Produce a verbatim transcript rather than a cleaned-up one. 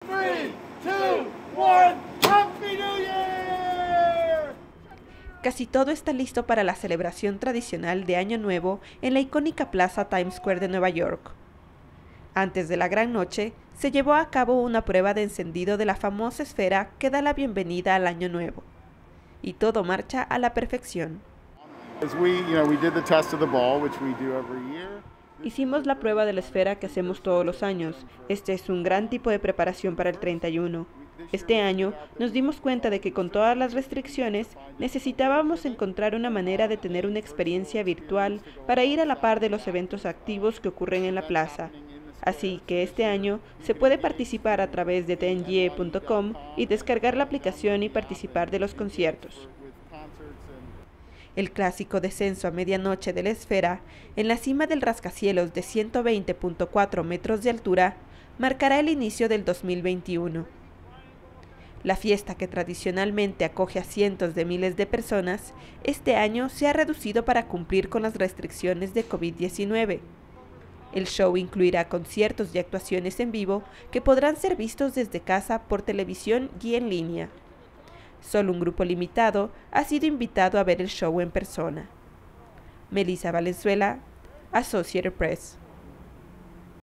Three, two, one, Happy New Year! Casi todo está listo para la celebración tradicional de Año Nuevo en la icónica plaza Times Square de Nueva York. Antes de la gran noche, se llevó a cabo una prueba de encendido de la famosa esfera que da la bienvenida al Año Nuevo. Y todo marcha a la perfección. Hicimos la prueba de la esfera que hacemos todos los años. Este es un gran tipo de preparación para el treinta y uno. Este año nos dimos cuenta de que con todas las restricciones necesitábamos encontrar una manera de tener una experiencia virtual para ir a la par de los eventos activos que ocurren en la plaza. Así que este año se puede participar a través de ten G E punto com y descargar la aplicación y participar de los conciertos. El clásico descenso a medianoche de la esfera, en la cima del rascacielos de ciento veinte punto cuatro metros de altura, marcará el inicio del dos mil veintiuno. La fiesta, que tradicionalmente acoge a cientos de miles de personas, este año se ha reducido para cumplir con las restricciones de COVID diecinueve. El show incluirá conciertos y actuaciones en vivo que podrán ser vistos desde casa, por televisión y en línea. Solo un grupo limitado ha sido invitado a ver el show en persona. Melissa Valenzuela, Associated Press.